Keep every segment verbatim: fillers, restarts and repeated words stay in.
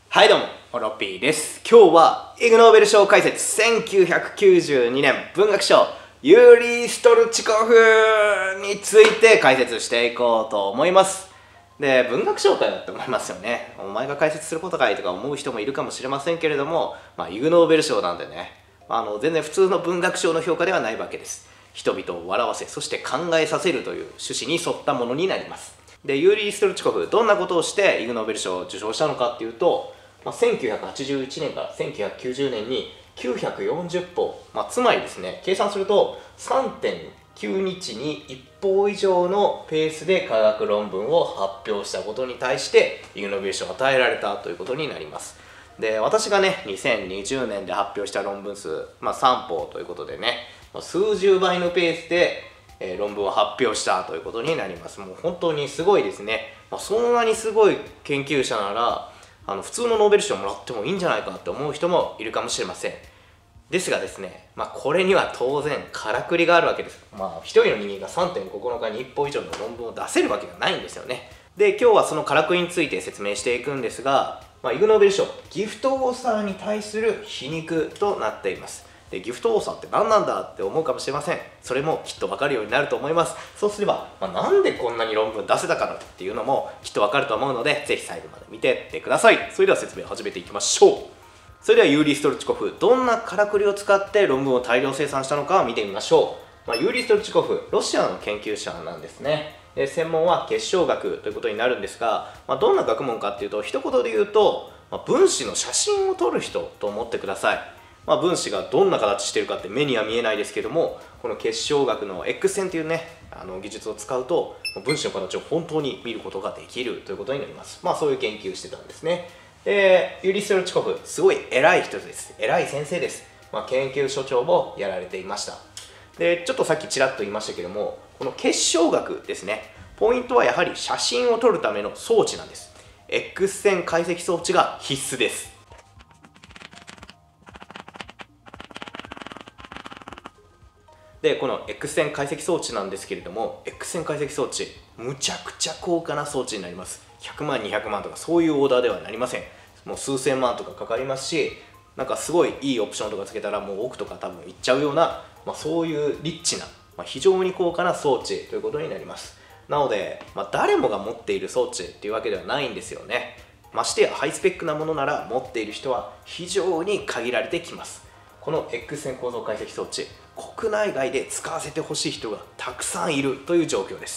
はいどうも、オロピーです。今日はイグ・ノーベル賞解説せんきゅうひゃくきゅうじゅうにねん文学賞ユーリー・ストルチコフについて解説していこうと思います。で、文学賞かよって思いますよね。お前が解説することかいとか思う人もいるかもしれませんけれども、まあ、イグ・ノーベル賞なんでね、あの全然普通の文学賞の評価ではないわけです。人々を笑わせ、そして考えさせるという趣旨に沿ったものになります。で、ユーリー・ストルチコフ、どんなことをしてイグ・ノーベル賞を受賞したのかっていうと、まあ、せんきゅうひゃくはちじゅういちねんからせんきゅうひゃくきゅうじゅうねんにきゅうひゃくよんじゅっぽう、まあ、つまりですね、計算すると さんてんきゅうにちにいっぽう以上のペースで科学論文を発表したことに対してイグ・ノーベル賞を与えられたということになります。で、私がねにせんにじゅうねんで発表した論文数、まあ、さんぽうということでね、数十倍のペースで、えー、論文を発表したということになります。もう本当にすごいですね。まあ、そんなにすごい研究者ならあの普通のノーベル賞をもらってもいいんじゃないかって思う人もいるかもしれません。ですがですね、まあ、これには当然からくりがあるわけです。まあ、一人の人間が さんてんここのかにいっぽう以上の論文を出せるわけがないんですよね。で、今日はそのからくりについて説明していくんですが、まあ、イグ・ノーベル賞ギフトオーサーに対する皮肉となっています。で、ギフトオーサーって何なんだって思うかもしれません。それもきっと分かるようになると思います。そうすれば、まあ、なんでこんなに論文出せたかなっていうのもきっと分かると思うので、ぜひ最後まで見てってください。それでは説明を始めていきましょう。それではユーリー・ストルチコフ、どんなからくりを使って論文を大量生産したのかを見てみましょう。まあ、ユーリー・ストルチコフ、ロシアの研究者なんですね。で、専門は結晶学ということになるんですが、まあ、どんな学問かっていうと、一言で言うと、まあ、分子の写真を撮る人と思ってください。まあ、分子がどんな形しているかって目には見えないですけども、この結晶学の X 線というねあの技術を使うと分子の形を本当に見ることができるということになります。まあ、そういう研究をしてたんですね。で、ユーリー・ストルチコフ、すごい偉い人です。偉い先生です。まあ、研究所長もやられていました。で、ちょっとさっきちらっと言いましたけども、この結晶学ですね、ポイントはやはり写真を撮るための装置なんです。 X 線解析装置が必須です。で、この X 線解析装置なんですけれども、 X 線解析装置むちゃくちゃ高価な装置になります。ひゃくまんにひゃくまんとかそういうオーダーではなりません。もう数千万とかかかりますし、なんかすごいいいオプションとかつけたらもう億とか多分いっちゃうような、まあ、そういうリッチな、まあ、非常に高価な装置ということになります。なので、まあ、誰もが持っている装置っていうわけではないんですよね。ましてやハイスペックなものなら持っている人は非常に限られてきます。この X 線構造解析装置、国内外で使わせてほしい人がたくさんいるという状況です。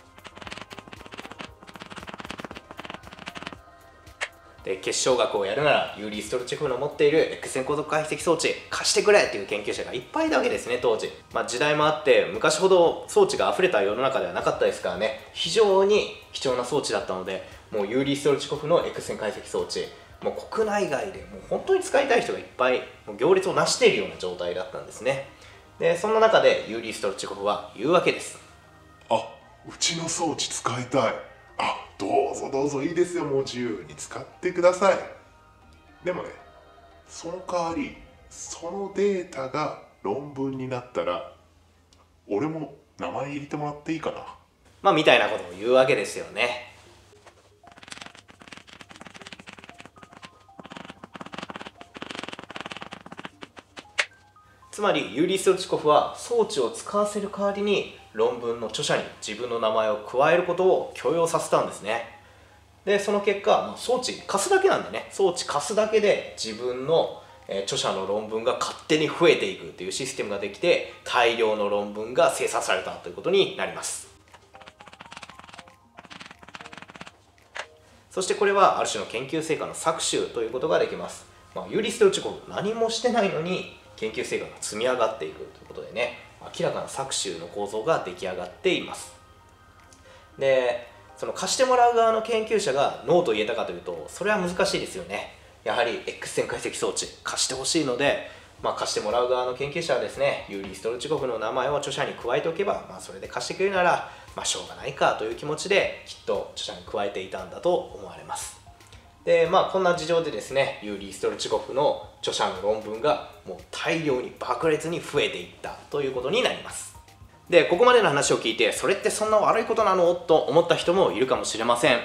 で、結晶学をやるならユーリー・ストルチコフの持っている X 線構造解析装置貸してくれっていう研究者がいっぱいいたわけですね、当時。まあ、時代もあって昔ほど装置が溢れた世の中ではなかったですからね、非常に貴重な装置だったので、もうユーリー・ストルチコフの X 線解析装置、もう国内外でもう本当に使いたい人がいっぱいもう行列をなしているような状態だったんですね。で、そんな中でユーリー・ストルチコフは言うわけです。 あ、うちの装置使いたい。あ、どうぞどうぞいいですよ、もう自由に使ってください。でもね、その代わりそのデータが論文になったら俺も名前入れてもらっていいかな。 まあみたいなことを言うわけですよね。つまりユーリー・ストルチコフは装置を使わせる代わりに論文の著者に自分の名前を加えることを許容させたんですね。で、その結果、まあ、装置貸すだけなんでね、装置貸すだけで自分の、えー、著者の論文が勝手に増えていくというシステムができて、大量の論文が生産されたということになります。そしてこれはある種の研究成果の搾取ということができます。まあ、ユーリー・ストルチコフ何もしてないのに研究成果が積み上がっていくということでね、明らかな搾取の構造が出来上がっています。で、その貸してもらう側の研究者がノーと言えたかというと、それは難しいですよね。やはり X 線解析装置貸してほしいので、まあ、貸してもらう側の研究者はですね、ユーリー・ストルチコフの名前を著者に加えておけば、まあ、それで貸してくれるなら、まあ、しょうがないかという気持ちできっと著者に加えていたんだと思われます。で、まあ、こんな事情でですね、ユーリー・ストルチコフの著者の論文がもう大量に爆裂に増えていったということになります。で、ここまでの話を聞いて、それってそんな悪いことなのと思った人もいるかもしれません。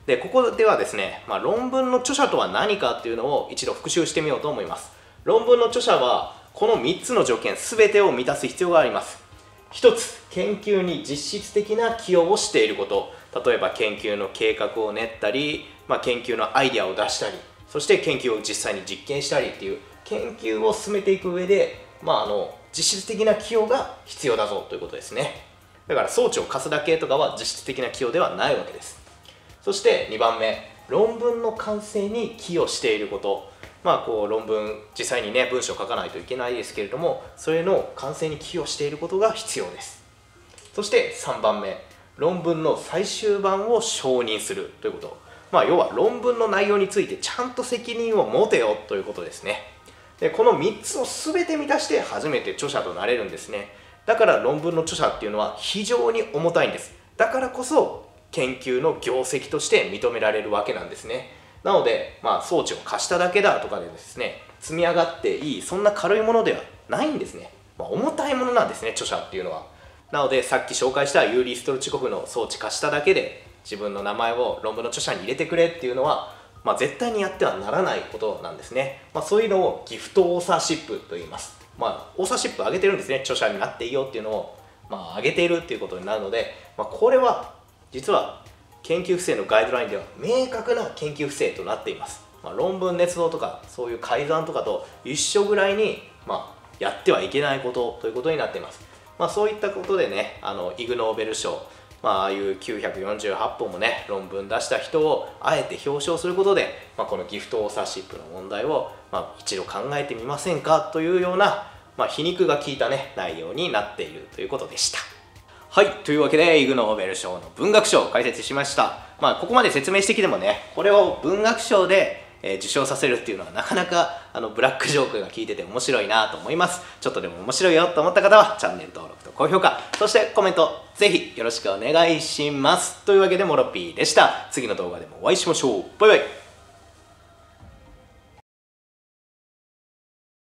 でここではですね、まあ、論文の著者とは何かっていうのを一度復習してみようと思います。論文の著者はこのみっつの条件全てを満たす必要があります。ひとつ、研究に実質的な寄与をしていること。例えば研究の計画を練ったり、まあ、研究のアイデアを出したり、そして研究を実際に実験したりっていう研究を進めていく上で、まあ、あの実質的な寄与が必要だぞということですね。だから装置を貸すだけとかは実質的な寄与ではないわけです。そしてにばんめ、論文の完成に寄与していること。まあこう論文実際にね文章を書かないといけないですけれども、それの完成に寄与していることが必要です。そしてさんばんめ、論文の最終版を承認するということ。まあ要は論文の内容についてちゃんと責任を持てよということですね。でこのみっつを全て満たして初めて著者となれるんですね。だから論文の著者っていうのは非常に重たいんです。だからこそ研究の業績として認められるわけなんですね。なので、まあ、装置を貸しただけだとかでですね、積み上がっていい、そんな軽いものではないんですね。まあ、重たいものなんですね、著者っていうのは。なので、さっき紹介したユーリー・ストルチコフの装置貸しただけで、自分の名前を論文の著者に入れてくれっていうのは、まあ、絶対にやってはならないことなんですね。まあ、そういうのをギフトオーサーシップと言います。まあ、オーサーシップ上げてるんですね、著者になっていいよっていうのを、まあ、上げているっていうことになるので、まあ、これは実は研究不正のガイドラインでは明確な研究不正となっています。まあ、論文捏造とかそういう改ざんとかと一緒ぐらいに、まあ、やってはいけないことということになっています。まあ、そういったことでね、あのイグ・ノーベル賞、まあ、ああいうきゅうひゃくよんじゅうはっぽんもね論文出した人をあえて表彰することで、まあ、このギフトオーサーシップの問題を、まあ、一度考えてみませんかというような、まあ、皮肉が効いたね内容になっているということでした。はい、というわけでイグ・ノーベル賞の文学賞を解説しました。まあ、ここまで説明してきてもね、これを文学賞で、えー、受賞させるっていうのはなかなかあのブラックジョークが効いてて面白いなと思います。ちょっとでも面白いよと思った方はチャンネル登録と高評価、そしてコメントぜひよろしくお願いします。というわけでモロピーでした。次の動画でもお会いしましょう。バイバイ。